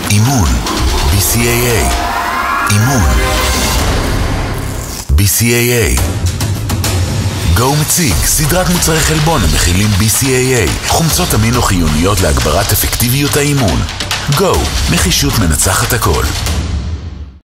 אימון. BCAA. אימון. BCAA. גו מציג סדרת מוצרי חלבון המכילים BCAA, חומצות אמינו חיוניות להגברת אפקטיביות האימון. גו, נחישות מנצחת הכל.